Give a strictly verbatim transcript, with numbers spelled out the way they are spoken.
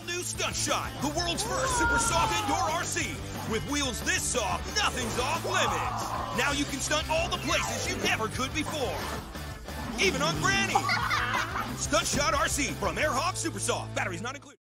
all-new Stunt Shot, the world's first super soft indoor R C. With wheels this soft, nothing's off limits. Now you can stunt all the places you never could before. Even on Granny. Stunt Shot R C from Hogs Super Soft. Batteries not included.